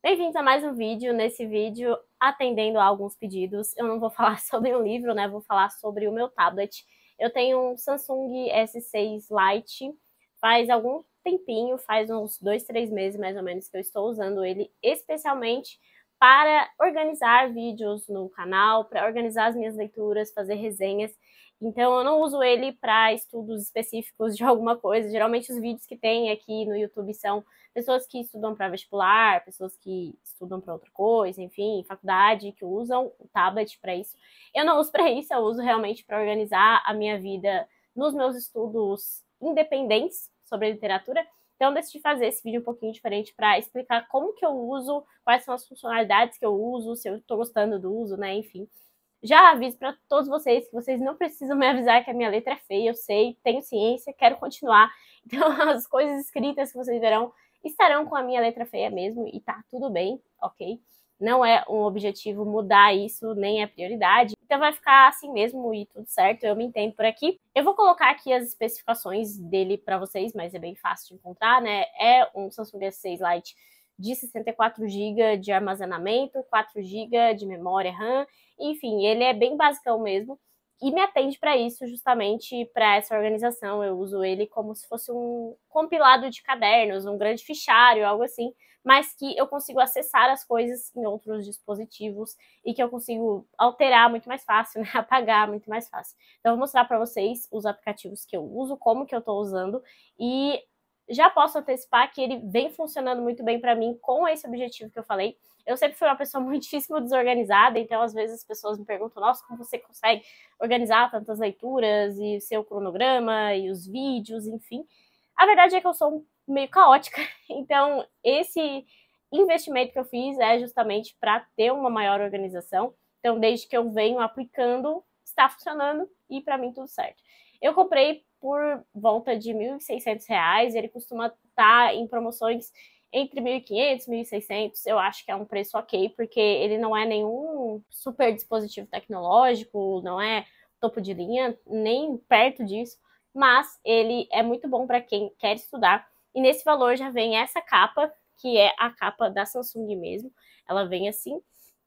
Bem-vindos a mais um vídeo. Nesse vídeo, atendendo a alguns pedidos, eu não vou falar sobre um livro, né? Vou falar sobre o meu tablet. Eu tenho um Samsung S6 Lite, faz algum tempinho, faz uns 2, 3 meses mais ou menos que eu estou usando ele, especialmente para organizar vídeos no canal, para organizar as minhas leituras, fazer resenhas. Então eu não uso ele para estudos específicos de alguma coisa. Geralmente os vídeos que tem aqui no YouTube são pessoas que estudam para vestibular, pessoas que estudam para outra coisa, enfim, faculdade, que usam o tablet para isso. Eu não uso para isso, eu uso realmente para organizar a minha vida nos meus estudos independentes sobre literatura. Então, eu decidi fazer esse vídeo um pouquinho diferente para explicar como que eu uso, quais são as funcionalidades que eu uso, se eu estou gostando do uso, né, enfim. Já aviso para todos vocês que vocês não precisam me avisar que a minha letra é feia, eu sei, tenho ciência, quero continuar. Então, as coisas escritas que vocês verão estarão com a minha letra feia mesmo e tá tudo bem, ok? Não é um objetivo mudar isso, nem é prioridade. Então vai ficar assim mesmo e tudo certo, eu me entendo por aqui. Eu vou colocar aqui as especificações dele para vocês, mas é bem fácil de encontrar, né? É um Samsung S6 Lite de 64 GB de armazenamento, 4 GB de memória RAM, enfim, ele é bem basicão mesmo. E me atende para isso, justamente para essa organização. Eu uso ele como se fosse um compilado de cadernos, um grande fichário, algo assim, mas que eu consigo acessar as coisas em outros dispositivos e que eu consigo alterar muito mais fácil, né? Apagar muito mais fácil. Então, eu vou mostrar para vocês os aplicativos que eu uso, como que eu estou usando, e já posso antecipar que ele vem funcionando muito bem para mim com esse objetivo que eu falei. Eu sempre fui uma pessoa muitíssimo desorganizada, então às vezes as pessoas me perguntam, nossa, como você consegue organizar tantas leituras e o seu cronograma e os vídeos, enfim. A verdade é que eu sou meio caótica, então esse investimento que eu fiz é justamente para ter uma maior organização. Então, desde que eu venho aplicando, está funcionando e para mim tudo certo. Eu comprei por volta de R$ 1.600, ele costuma estar em promoções entre 1.500 e 1.600, eu acho que é um preço ok, porque ele não é nenhum super dispositivo tecnológico, não é topo de linha, nem perto disso, mas ele é muito bom para quem quer estudar. E nesse valor já vem essa capa, que é a capa da Samsung mesmo, ela vem assim,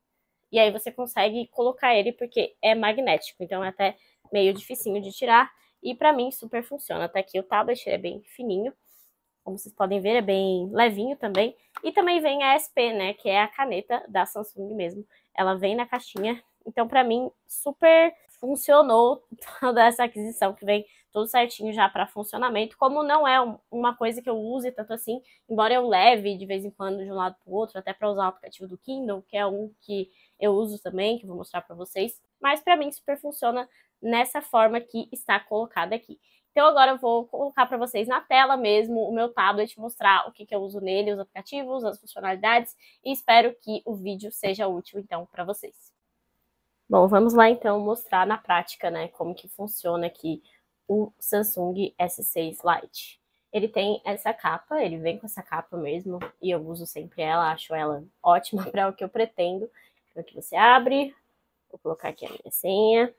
e aí você consegue colocar ele porque é magnético, então é até meio dificinho de tirar, e para mim super funciona. Até aqui o tablet é bem fininho, como vocês podem ver, é bem levinho também. E também vem a SP, né, que é a caneta da Samsung mesmo. Ela vem na caixinha. Então, para mim, super funcionou toda essa aquisição, que vem tudo certinho já para funcionamento. Como não é uma coisa que eu use tanto assim, embora eu leve de vez em quando de um lado para o outro, até para usar o aplicativo do Kindle, que é um que eu uso também, que eu vou mostrar para vocês. Mas para mim super funciona nessa forma que está colocada aqui. Então agora eu vou colocar para vocês na tela mesmo o meu tablet, mostrar o que eu uso nele, os aplicativos, as funcionalidades, e espero que o vídeo seja útil então para vocês. Bom, vamos lá então mostrar na prática, né, como que funciona aqui o Samsung S6 Lite. Ele tem essa capa, ele vem com essa capa mesmo, e eu uso sempre ela, acho ela ótima para o que eu pretendo. Então aqui você abre, vou colocar aqui a minha senha.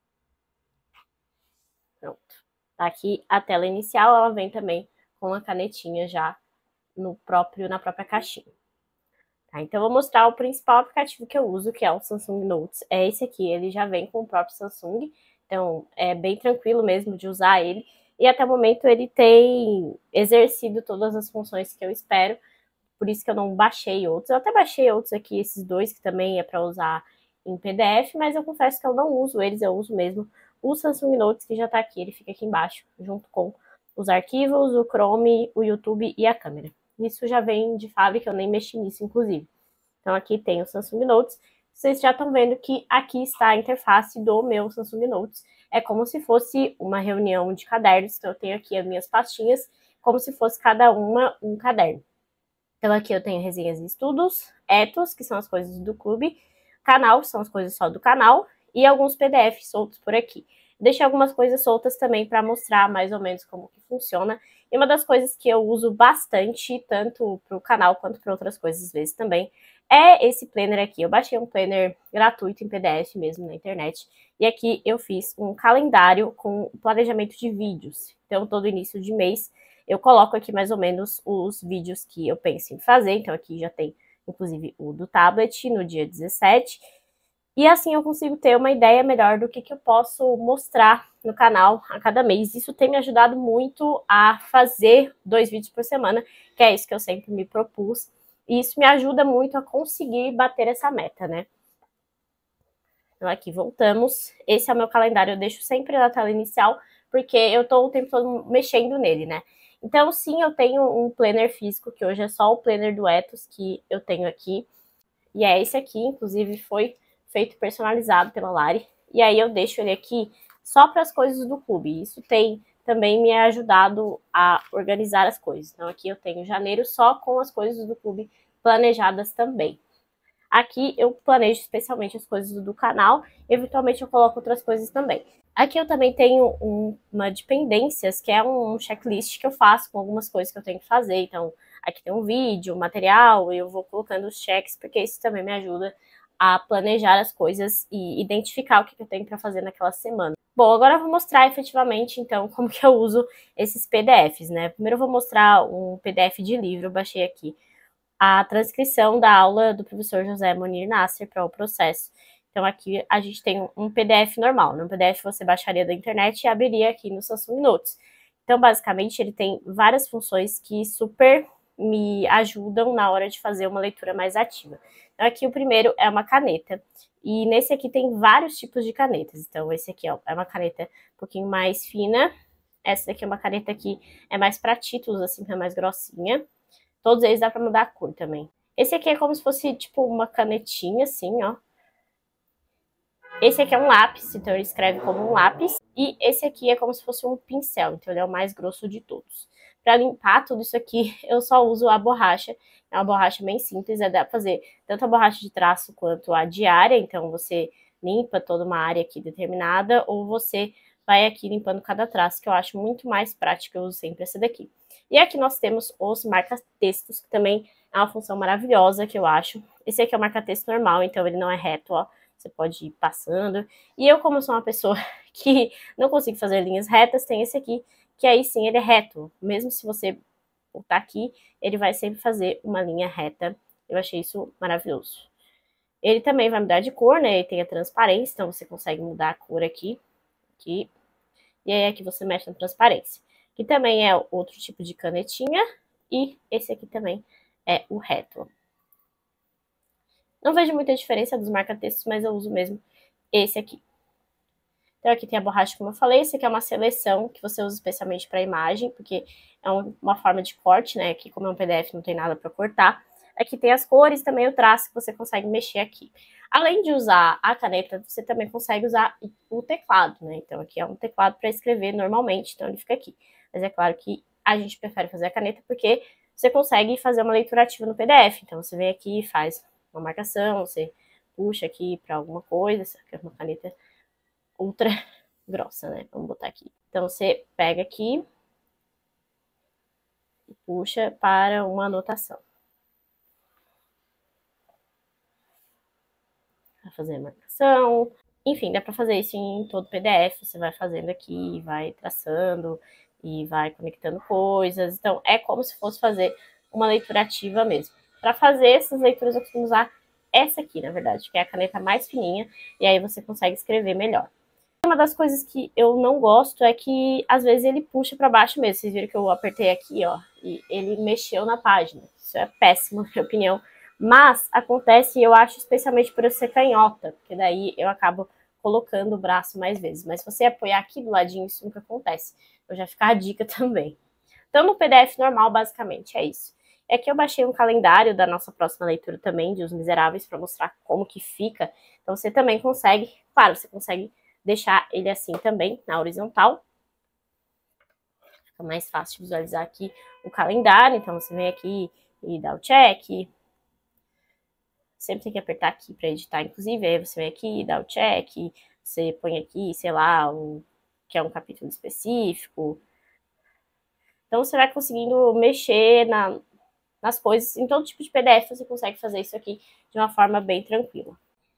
Pronto. Tá aqui a tela inicial, ela vem também com a canetinha já na própria caixinha. Tá, então eu vou mostrar o principal aplicativo que eu uso, que é o Samsung Notes. É esse aqui, ele já vem com o próprio Samsung, então é bem tranquilo mesmo de usar ele. E até o momento ele tem exercido todas as funções que eu espero, por isso que eu não baixei outros. Eu até baixei outros aqui, esses dois que também é para usar em PDF, mas eu confesso que eu não uso eles, eu uso mesmo o Samsung Notes, que já está aqui, ele fica aqui embaixo, junto com os arquivos, o Chrome, o YouTube e a câmera. Isso já vem de fábrica, eu nem mexi nisso, inclusive. Então aqui tem o Samsung Notes. Vocês já estão vendo que aqui está a interface do meu Samsung Notes. É como se fosse uma reunião de cadernos, então eu tenho aqui as minhas pastinhas, como se fosse cada uma um caderno. Então aqui eu tenho resenhas e estudos, etos, que são as coisas do clube, canal, que são as coisas só do canal, e alguns PDFs soltos por aqui. Deixei algumas coisas soltas também para mostrar mais ou menos como que funciona. E uma das coisas que eu uso bastante, tanto para o canal quanto para outras coisas às vezes também, é esse planner aqui. Eu baixei um planner gratuito em PDF mesmo na internet. E aqui eu fiz um calendário com planejamento de vídeos. Então todo início de mês eu coloco aqui mais ou menos os vídeos que eu penso em fazer. Então aqui já tem inclusive o do tablet, no dia 17. E assim eu consigo ter uma ideia melhor do que eu posso mostrar no canal a cada mês. Isso tem me ajudado muito a fazer 2 vídeos por semana, que é isso que eu sempre me propus. E isso me ajuda muito a conseguir bater essa meta, né? Então aqui voltamos. Esse é o meu calendário, eu deixo sempre na tela inicial, porque eu tô o tempo todo mexendo nele, né? Então sim, eu tenho um planner físico, que hoje é só o planner do Ethos que eu tenho aqui. E é esse aqui, inclusive foi feito personalizado pela Lari. E aí eu deixo ele aqui só para as coisas do clube. Isso tem também me ajudado a organizar as coisas. Então aqui eu tenho janeiro só com as coisas do clube planejadas também. Aqui eu planejo especialmente as coisas do canal, eventualmente eu coloco outras coisas também. Aqui eu também tenho uma de pendências, que é um checklist que eu faço com algumas coisas que eu tenho que fazer. Então, aqui tem um vídeo, um material, e eu vou colocando os checks, porque isso também me ajuda a planejar as coisas e identificar o que eu tenho para fazer naquela semana. Bom, agora eu vou mostrar efetivamente, então, como que eu uso esses PDFs, né? Primeiro eu vou mostrar um PDF de livro, eu baixei aqui a transcrição da aula do professor José Monir Nasser para o processo. Então aqui a gente tem um PDF normal, no PDF você baixaria da internet e abriria aqui no Samsung Notes. Então basicamente ele tem várias funções que super me ajudam na hora de fazer uma leitura mais ativa. Então aqui o primeiro é uma caneta, e nesse aqui tem vários tipos de canetas. Então esse aqui ó, é uma caneta um pouquinho mais fina, essa daqui é uma caneta que é mais para títulos, assim, que é mais grossinha. Todos eles dá pra mudar a cor também. Esse aqui é como se fosse, tipo, uma canetinha, assim, ó. Esse aqui é um lápis, então ele escreve como um lápis. E esse aqui é como se fosse um pincel, então ele é o mais grosso de todos. Pra limpar tudo isso aqui, eu só uso a borracha. É uma borracha bem simples, dá pra fazer tanto a borracha de traço quanto a de área. Então você limpa toda uma área aqui determinada, ou você vai aqui limpando cada traço, que eu acho muito mais prático, eu uso sempre essa daqui. E aqui nós temos os marca-textos, que também é uma função maravilhosa, que eu acho. Esse aqui é o marca-texto normal, então ele não é reto, ó. Você pode ir passando. E eu, como sou uma pessoa que não consigo fazer linhas retas, tem esse aqui, que aí sim ele é reto. Mesmo se você botar aqui, ele vai sempre fazer uma linha reta. Eu achei isso maravilhoso. Ele também vai mudar de cor, né? Ele tem a transparência, então você consegue mudar a cor aqui. E aí aqui você mexe na transparência. Que também é outro tipo de canetinha. E esse aqui também é o reto. Não vejo muita diferença dos marca-textos, mas eu uso mesmo esse aqui. Então aqui tem a borracha, como eu falei. Esse aqui é uma seleção que você usa especialmente para imagem, porque é uma forma de corte, né? Aqui, como é um PDF, não tem nada para cortar. Aqui tem as cores, também o traço que você consegue mexer aqui. Além de usar a caneta, você também consegue usar o teclado, né? Então aqui é um teclado para escrever normalmente, então ele fica aqui. Mas é claro que a gente prefere fazer a caneta porque você consegue fazer uma leitura ativa no PDF. Então você vem aqui e faz uma marcação, você puxa aqui para alguma coisa, essa aqui é uma caneta ultra grossa, né? Vamos botar aqui. Então você pega aqui e puxa para uma anotação. Vai fazer a marcação. Enfim, dá para fazer isso em todo o PDF. Você vai fazendo aqui, vai traçando e vai conectando coisas. Então é como se fosse fazer uma leitura ativa mesmo. Para fazer essas leituras eu costumo usar essa aqui, na verdade, que é a caneta mais fininha, e aí você consegue escrever melhor. Uma das coisas que eu não gosto é que às vezes ele puxa para baixo mesmo. Vocês viram que eu apertei aqui, ó, e ele mexeu na página. Isso é péssimo, na minha opinião. Mas acontece, eu acho, especialmente por eu ser canhota, porque daí eu acabo colocando o braço mais vezes. Mas se você apoiar aqui do ladinho, isso nunca acontece. Então já fica a dica também. Então no PDF normal, basicamente, é isso. É que eu baixei um calendário da nossa próxima leitura também, de Os Miseráveis, para mostrar como que fica. Então você também consegue, claro, você consegue deixar ele assim também, na horizontal. Fica mais fácil de visualizar aqui o calendário. Então você vem aqui e dá o check. Sempre tem que apertar aqui para editar, inclusive. Aí você vem aqui e dá o check. Você põe aqui, sei lá, que é um capítulo específico. Então você vai conseguindo mexer nas coisas. Em todo tipo de PDF você consegue fazer isso aqui de uma forma bem tranquila.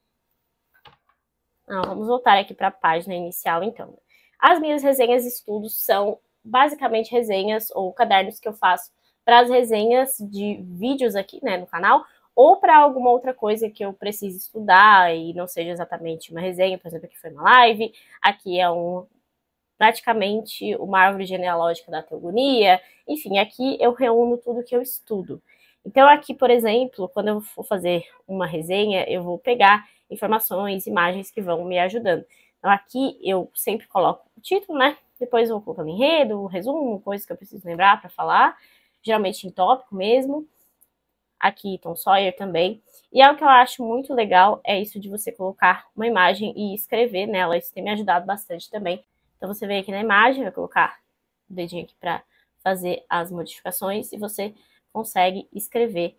Vamos voltar aqui para a página inicial, então. As minhas resenhas e estudos são basicamente resenhas ou cadernos que eu faço para as resenhas de vídeos aqui, né, no canal, ou para alguma outra coisa que eu precise estudar e não seja exatamente uma resenha. Por exemplo, aqui foi uma live, aqui é praticamente uma árvore genealógica da teogonia. Enfim, aqui eu reúno tudo que eu estudo. Então aqui, por exemplo, quando eu for fazer uma resenha, eu vou pegar informações, imagens que vão me ajudando. Então aqui eu sempre coloco o título, né? Depois eu vou colocando enredo, resumo, coisas que eu preciso lembrar para falar, geralmente em tópico mesmo. Aqui Tom Sawyer também. E algo que eu acho muito legal é isso de você colocar uma imagem e escrever nela. Isso tem me ajudado bastante também. Então você vem aqui na imagem, vai colocar o dedinho aqui para fazer as modificações e você consegue escrever.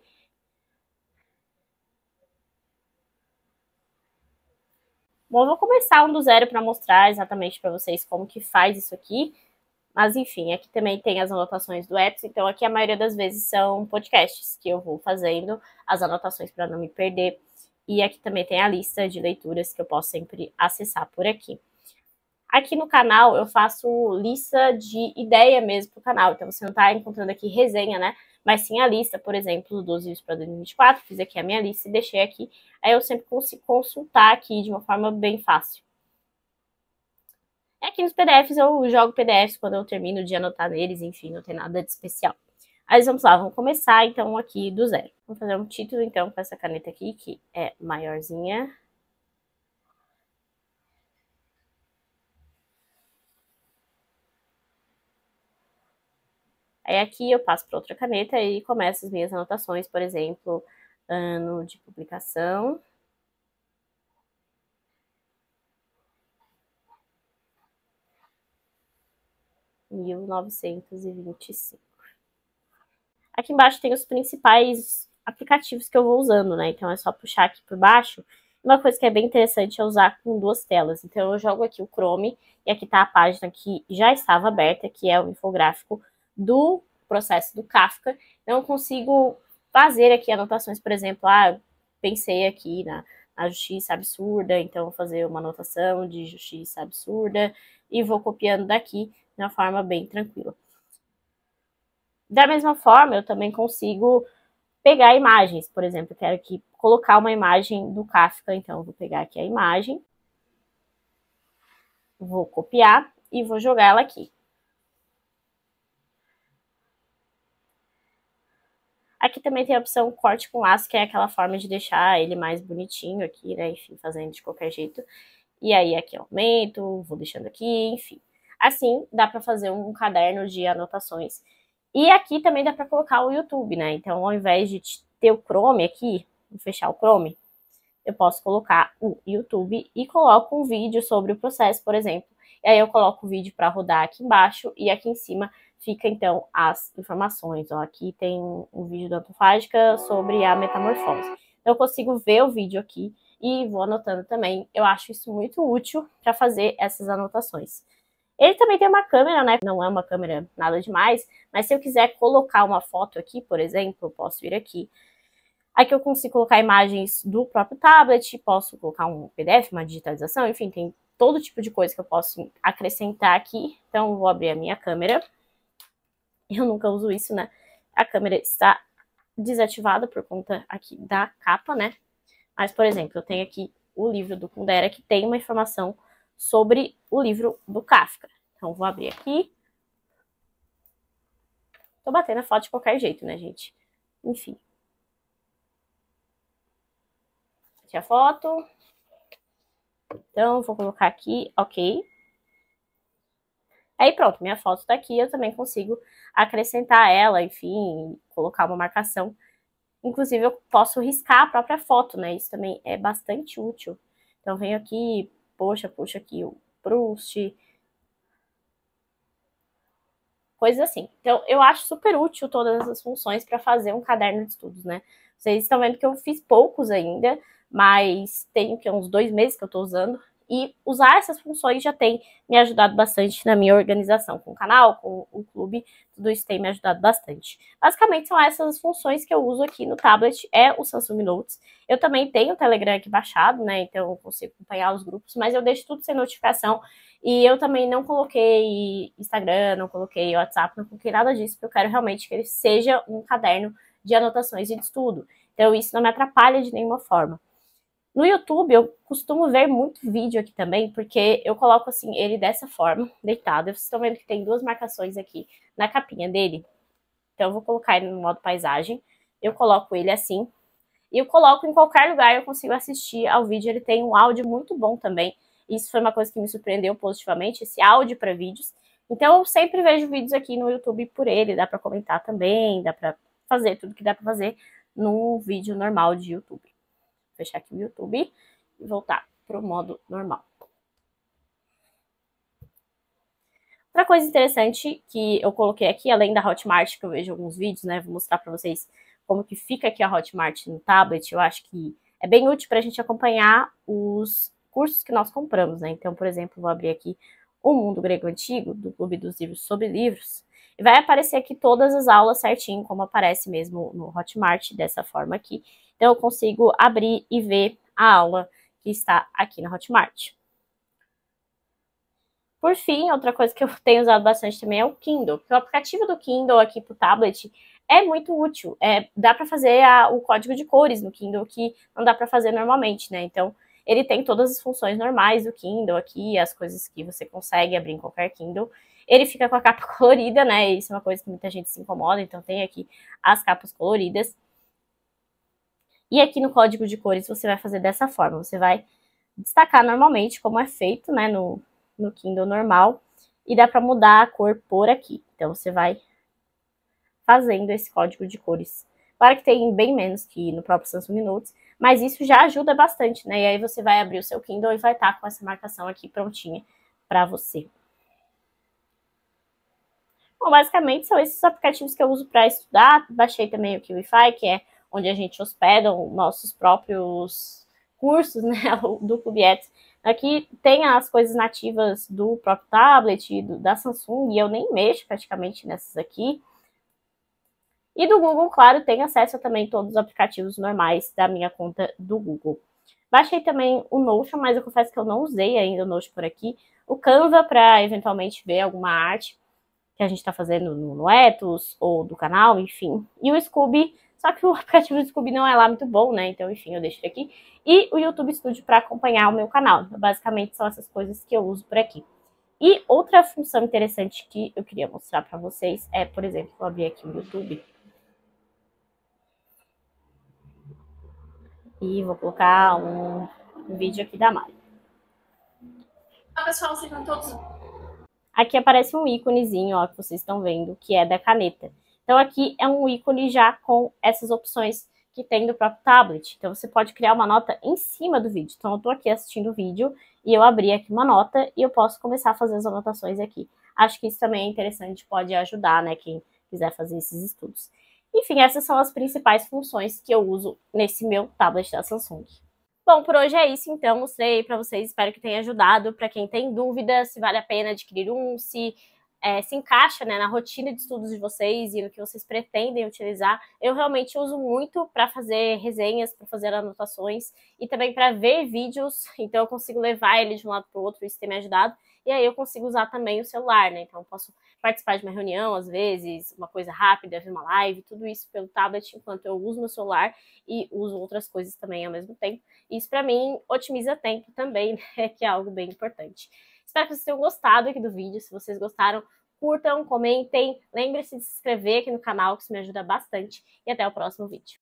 Bom, eu vou começar do zero para mostrar exatamente para vocês como que faz isso aqui. Mas enfim, aqui também tem as anotações do Etsy, então aqui a maioria das vezes são podcasts que eu vou fazendo, as anotações para não me perder. E aqui também tem a lista de leituras que eu posso sempre acessar por aqui. Aqui no canal eu faço lista de ideia mesmo pro canal, então você não está encontrando aqui resenha, né? Mas sim a lista, por exemplo, dos vídeos para 2024, fiz aqui a minha lista e deixei aqui. Aí eu sempre consigo consultar aqui de uma forma bem fácil. Aqui nos PDFs eu jogo PDFs quando eu termino de anotar neles, enfim, não tem nada de especial. Mas vamos lá, vamos começar então aqui do zero. Vamos fazer um título então com essa caneta aqui, que é maiorzinha. Aí aqui eu passo para outra caneta e começo as minhas anotações, por exemplo, ano de publicação. (1925). Aqui embaixo tem os principais aplicativos que eu vou usando, né? Então é só puxar aqui por baixo. Uma coisa que é bem interessante é usar com duas telas. Então eu jogo aqui o Chrome e aqui está a página que já estava aberta, que é o infográfico do processo do Kafka. Então eu consigo fazer aqui anotações, por exemplo, pensei aqui na justiça absurda, então vou fazer uma anotação de justiça absurda e vou copiando daqui de uma forma bem tranquila. Da mesma forma, eu também consigo pegar imagens. Por exemplo, eu quero aqui colocar uma imagem do Kafka, então eu vou pegar aqui a imagem, vou copiar e vou jogar ela aqui. Aqui também tem a opção corte com laço, que é aquela forma de deixar ele mais bonitinho aqui, né? Enfim, fazendo de qualquer jeito. E aí aqui eu aumento, vou deixando aqui, enfim. Assim, dá para fazer um caderno de anotações. E aqui também dá para colocar o YouTube, né? Então, ao invés de ter o Chrome aqui, vou fechar o Chrome, eu posso colocar o YouTube e coloco um vídeo sobre o processo, por exemplo. E aí eu coloco o vídeo para rodar aqui embaixo e aqui em cima fica, então, as informações. Ó, aqui tem um vídeo da Autofágica sobre a metamorfose. Então, eu consigo ver o vídeo aqui e vou anotando também. Eu acho isso muito útil para fazer essas anotações. Ele também tem uma câmera, né? Não é uma câmera nada demais, mas se eu quiser colocar uma foto aqui, por exemplo, eu posso vir aqui. Aqui eu consigo colocar imagens do próprio tablet, posso colocar um PDF, uma digitalização, enfim, tem todo tipo de coisa que eu posso acrescentar aqui. Então, eu vou abrir a minha câmera. Eu nunca uso isso, né? A câmera está desativada por conta aqui da capa, né? Mas, por exemplo, eu tenho aqui o livro do Kundera, que tem uma informação sobre o livro do Kafka. Então, vou abrir aqui. Tô batendo a foto de qualquer jeito, né, gente? Enfim. Aqui a foto. Então, vou colocar aqui, ok. Aí pronto, minha foto tá aqui, eu também consigo acrescentar ela, enfim, colocar uma marcação. Inclusive, eu posso riscar a própria foto, né? Isso também é bastante útil. Então, venho aqui, puxa aqui o Proust, coisas assim. Então, eu acho super útil todas essas funções para fazer um caderno de estudos, né? Vocês estão vendo que eu fiz poucos ainda, mas tem uns 2 meses que eu estou usando. E usar essas funções já tem me ajudado bastante na minha organização com o canal, com o clube, tudo isso tem me ajudado bastante. Basicamente são essas funções que eu uso aqui no tablet, é o Samsung Notes. Eu também tenho o Telegram aqui baixado, né, então eu consigo acompanhar os grupos, mas eu deixo tudo sem notificação. E eu também não coloquei Instagram, não coloquei WhatsApp, não coloquei nada disso, porque eu quero realmente que ele seja um caderno de anotações e de estudo. Então isso não me atrapalha de nenhuma forma. No YouTube, eu costumo ver muito vídeo aqui também, porque eu coloco assim ele dessa forma, deitado. Vocês estão vendo que tem duas marcações aqui na capinha dele. Então eu vou colocar ele no modo paisagem. Eu coloco ele assim. E eu coloco em qualquer lugar, eu consigo assistir ao vídeo. Ele tem um áudio muito bom também. Isso foi uma coisa que me surpreendeu positivamente, esse áudio para vídeos. Então eu sempre vejo vídeos aqui no YouTube por ele. Dá para comentar também, dá para fazer tudo que dá para fazer num vídeo normal de YouTube. Vou fechar aqui o YouTube e voltar para o modo normal. Outra coisa interessante que eu coloquei aqui, além da Hotmart, que eu vejo alguns vídeos, né? Vou mostrar para vocês como que fica aqui a Hotmart no tablet. Eu acho que é bem útil para a gente acompanhar os cursos que nós compramos, né? Então, por exemplo, vou abrir aqui O Mundo Grego Antigo, do Clube dos Livros sobre Livros, e vai aparecer aqui todas as aulas certinho, como aparece mesmo no Hotmart, dessa forma aqui. Então, eu consigo abrir e ver a aula que está aqui na Hotmart. Por fim, outra coisa que eu tenho usado bastante também é o Kindle. Porque o aplicativo do Kindle aqui para o tablet é muito útil. Dá para fazer o código de cores no Kindle, que não dá para fazer normalmente, né? Então, ele tem todas as funções normais do Kindle aqui, as coisas que você consegue abrir em qualquer Kindle. Ele fica com a capa colorida, né? Isso é uma coisa que muita gente se incomoda, então tem aqui as capas coloridas. E aqui no código de cores você vai fazer dessa forma. Você vai destacar normalmente como é feito, né, no Kindle normal. E dá para mudar a cor por aqui. Então você vai fazendo esse código de cores. Claro que tem bem menos que no próprio Samsung Notes, mas isso já ajuda bastante, né? E aí você vai abrir o seu Kindle e vai estar com essa marcação aqui prontinha para você. Bom, basicamente são esses aplicativos que eu uso para estudar. Baixei também o Kiwify, que é onde a gente hospeda os nossos próprios cursos, né, do Clubiex. Aqui tem as coisas nativas do próprio tablet, da Samsung, e eu nem mexo praticamente nessas aqui. E do Google, claro, tem acesso a também todos os aplicativos normais da minha conta do Google. Baixei também o Notion, mas eu confesso que eu não usei ainda o Notion por aqui. O Canva para eventualmente ver alguma arte que a gente está fazendo no Etos ou do canal, enfim. E o Scooby, só que o aplicativo do Scooby não é lá muito bom, né? Então, enfim, eu deixo ele aqui. E o YouTube Studio para acompanhar o meu canal. Então, basicamente, são essas coisas que eu uso por aqui. E outra função interessante que eu queria mostrar para vocês é, por exemplo, vou abrir aqui o YouTube. E vou colocar um vídeo aqui da Mari. Olá, pessoal, sejam todos... Aqui aparece um íconezinho, ó, que vocês estão vendo, que é da caneta. Então aqui é um ícone já com essas opções que tem do próprio tablet. Então você pode criar uma nota em cima do vídeo. Então eu tô aqui assistindo o vídeo e eu abri aqui uma nota e eu posso começar a fazer as anotações aqui. Acho que isso também é interessante, pode ajudar, né, quem quiser fazer esses estudos. Enfim, essas são as principais funções que eu uso nesse meu tablet da Samsung. Bom, por hoje é isso, então, mostrei para vocês, espero que tenha ajudado. Para quem tem dúvida se vale a pena adquirir se encaixa, né, na rotina de estudos de vocês e no que vocês pretendem utilizar. Eu realmente uso muito para fazer resenhas, para fazer anotações e também para ver vídeos, então eu consigo levar ele de um lado para o outro, isso tem me ajudado. E aí eu consigo usar também o celular, né, então eu posso participar de uma reunião, às vezes, uma coisa rápida, ver uma live, tudo isso pelo tablet, enquanto eu uso meu celular e uso outras coisas também ao mesmo tempo. Isso, para mim, otimiza tempo também, né, que é algo bem importante. Espero que vocês tenham gostado aqui do vídeo. Se vocês gostaram, curtam, comentem. Lembre-se de se inscrever aqui no canal, que isso me ajuda bastante. E até o próximo vídeo.